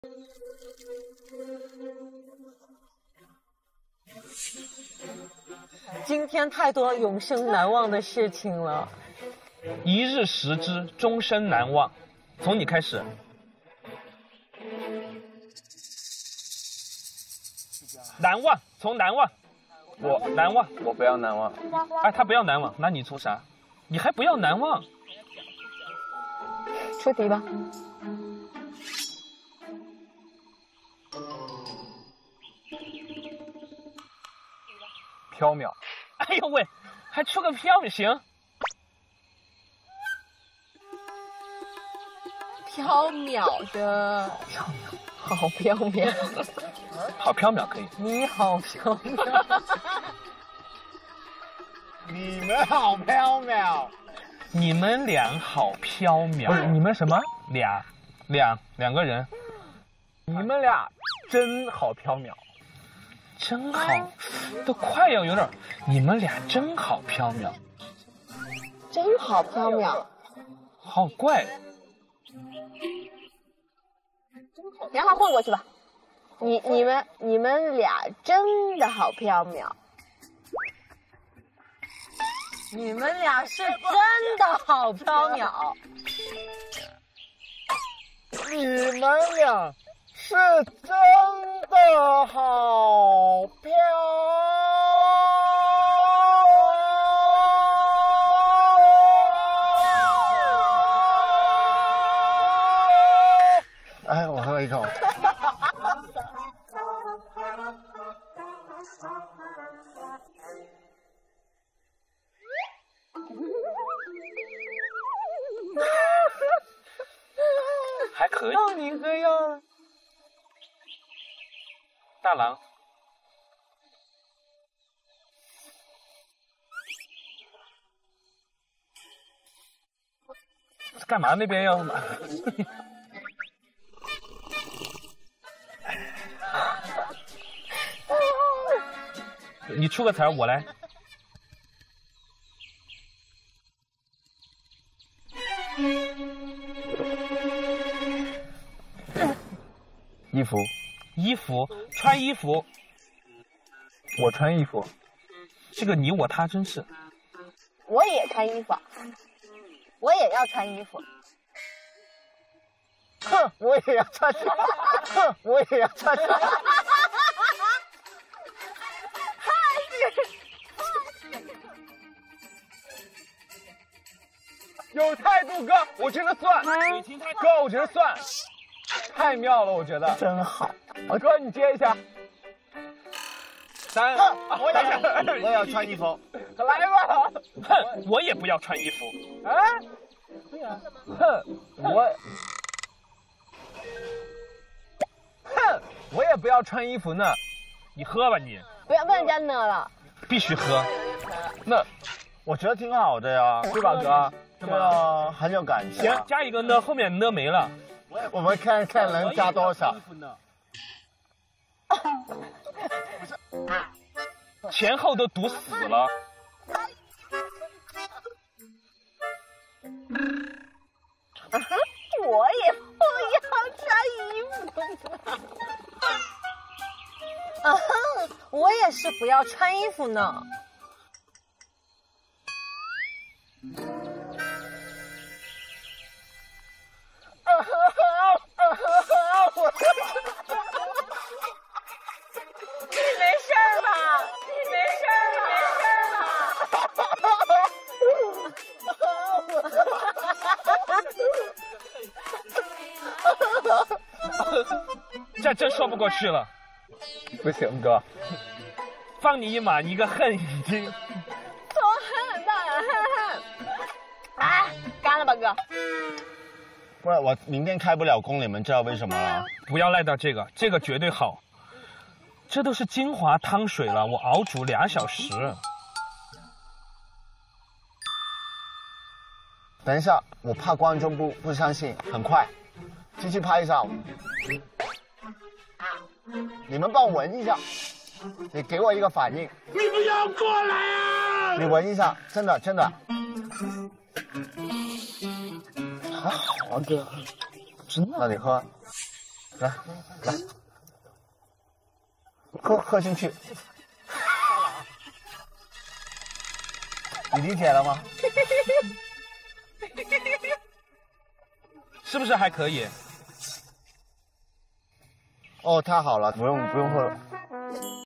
今天太多永生难忘的事情了。 一日食之，终身难忘。从你开始。难忘，从难忘。我难忘， 我不要难忘。 哎，他不要难忘，那你从啥？你还不要难忘？ 出题吧。 缥缈。 哎呦喂，还出个缥缈，行。 缥缈的，好缥缈， 好缥缈可以。 你好缥缈， 你们好缥缈， 你们俩好缥缈。 不是你们什么？ 两个人。 你们俩真好缥缈， 真好，都快要有点。你们俩真好缥缈， 真好缥缈， 好怪。 让他混过去吧。你们俩真的好缥缈，你们俩是真的好缥缈， 你们俩是真的好缥。哎，我喝一口。 还可以。 让你喝呀。 大郎。干嘛那边要？你出个词儿，我来。 衣服， 衣服，穿衣服。 我穿衣服。 这个你我他真是。 我也穿衣服，我也要穿衣服。 哼，我也要穿。哼，我也要穿。有态度哥，我觉得算。哥，我觉得算。太妙了，我觉得。 真好。 哥，你接一下。 3， 我也要穿衣服。来吧。 哼，我也不要穿衣服。 哎，对啊。哼，我也不要穿衣服呢。 你喝吧你。 不能加呢了。 必须喝。 那我觉得挺好的呀，对吧哥？对啊，很有感情。 行，加一个呢，后面呢没了。 我们看看能加多少。 前后都堵死了。 我也不要穿衣服。我也是不要穿衣服呢。没事儿吧？没事吧？这真说不过去了。 不行哥， 放你一马，你一个恨已经。 从恨到恨。哎，干了吧哥。 不然我明天开不了工，你们知道为什么了？ 不要赖到这个，这个绝对好。这都是精华汤水了，我熬煮2小时。 等一下，我怕观众不相信，很快，继续拍一下。你们帮我闻一下，你给我一个反应。 你不要过来啊！ 你闻一下，真的。还好啊哥，真的。那你喝。 来，喝进去。你理解了吗？ 是不是还可以？ 哦，太好了，不用喝了。